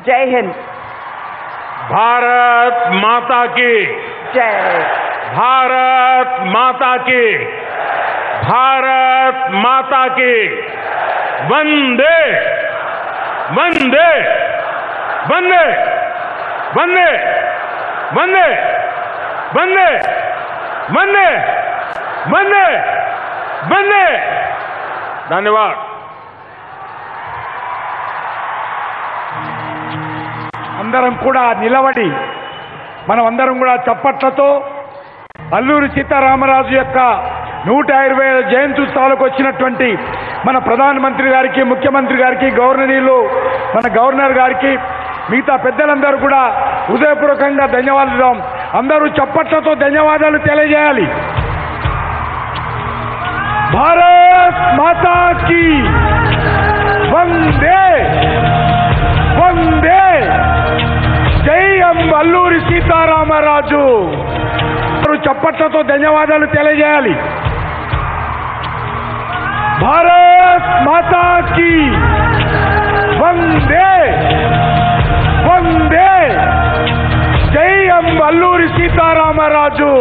जय हिंद। भारत माता की जय। भारत माता की भारत माता की वंदे वंदे वंदे वंदे वंदे वंदे वंदे वंदे वंदे। धन्यवाद। అందరం కూడా నిలబడి మనమందరం కూడా చప్పట్లతో అల్లూరి సీతారామరాజు యొక్క 120వ జయంతి ఉత్సవాలకు వచ్చినటువంటి మన ప్రధానమంత్రి గారికి, ముఖ్యమంత్రి గారికి, గవర్నర్లు, మన గవర్నర్ గారికి, మిగతా పెద్దలందరూ కూడా హృదయపూర్వకంగా ధన్యవాదాలు. అందరూ చప్పట్లతో ధన్యవాదాలు తెలియజేయాలి. భారత్ మాతా కీ వందే వందే. జై అల్లూరి సీతారామరాజు. చప్పట్లతో ధన్యవాదాలు తెలియజేయాలి. భారత్ మాతా కీ వందే వందే. జై అల్లూరి సీతారామరాజు.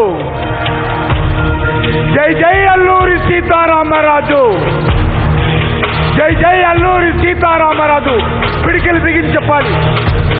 జై జై అల్లూరి సీతారామరాజు. జై జై అల్లూరి సీతారామరాజు. పిడికిలు బిగించి చెప్పాలి.